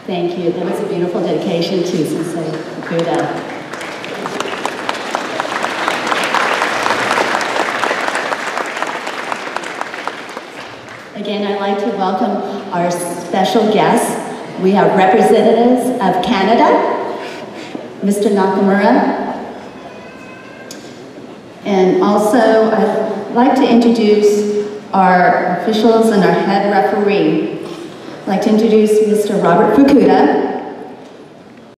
Thank you. That was a beautiful dedication to Sensei Fukuda. Again, I'd like to welcome our special guests. We have representatives of Canada, Mr. Nakamura. And also, I'd like to introduce our officials and our head referee. I'd like to introduce Mr. Robert Fukuda,